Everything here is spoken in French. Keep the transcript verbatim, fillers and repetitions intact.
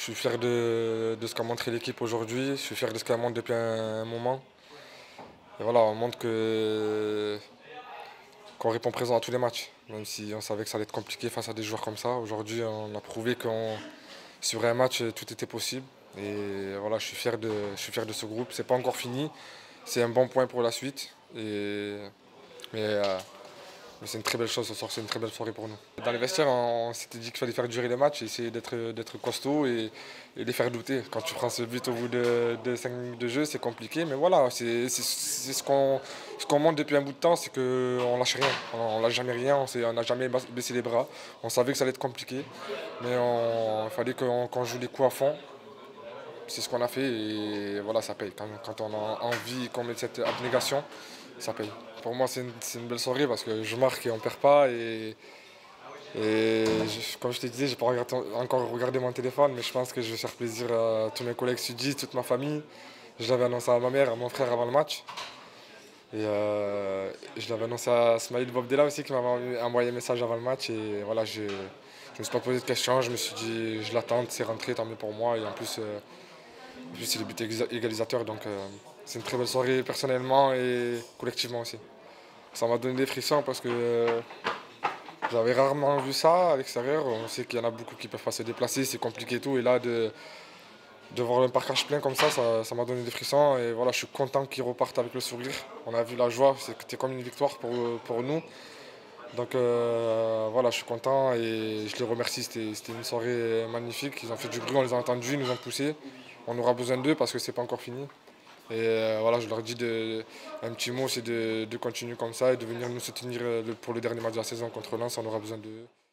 Je suis fier de, de ce qu'a montré l'équipe aujourd'hui, je suis fier de ce qu'elle montre depuis un moment. Et voilà, on montre que qu'on répond présent à tous les matchs, même si on savait que ça allait être compliqué face à des joueurs comme ça. Aujourd'hui, on a prouvé que sur un match, tout était possible. Et voilà, je suis fier de, je suis fier de ce groupe. C'est pas encore fini, c'est un bon point pour la suite. Et, mais euh, Mais c'est une très belle chose ce soir, c'est une très belle soirée pour nous. Dans les vestiaires, on, on s'était dit qu'il fallait faire durer les matchs, essayer d'être, d'être costaud et, et les faire douter. Quand tu prends ce but au bout de, de cinq minutes de jeu, c'est compliqué, mais voilà, c'est, c'est, c'est ce qu'on ce qu'on montre depuis un bout de temps, c'est qu'on lâche rien. On, ne lâche jamais rien, on n'a jamais baissé les bras. On savait que ça allait être compliqué, mais il fallait qu'on, qu'on joue les coups à fond. C'est ce qu'on a fait et voilà, ça paye. Quand, quand on a envie, qu'on met cette abnégation, ça paye. Pour moi, c'est une, c'est une belle soirée parce que je marque et on ne perd pas. Et, et je- comme je te disais, je n'ai pas regardé- encore regardé mon téléphone, mais je pense que je vais faire plaisir à tous mes collègues sudistes, toute ma famille. Je l'avais annoncé à ma mère, à mon frère avant le match. Et euh, je l'avais annoncé à Smaïl Bobdella aussi qui m'avait envoyé un message avant le match. Et voilà, je ne me suis pas posé de questions, je me suis dit je l'attends, c'est rentré, tant mieux pour moi. Et en plus, euh, en plus c'est le but égalisateur, donc euh, c'est une très belle soirée personnellement et collectivement aussi. Ça m'a donné des frissons parce que euh, j'avais rarement vu ça à l'extérieur. On sait qu'il y en a beaucoup qui ne peuvent pas se déplacer, c'est compliqué et tout. Et là, de, de voir le parcage plein comme ça, ça, ça m'a donné des frissons. Et voilà, je suis content qu'ils repartent avec le sourire. On a vu la joie, c'était comme une victoire pour, pour nous. Donc euh, voilà, je suis content et je les remercie. C'était, c'était une soirée magnifique. Ils ont fait du bruit, on les a entendus, ils nous ont poussés. On aura besoin d'eux parce que c'est pas encore fini. Et euh, voilà, je leur dis de, un petit mot, c'est de, de continuer comme ça et de venir nous soutenir euh, le- pour le dernier match de la saison contre Lens, on aura besoin d'eux.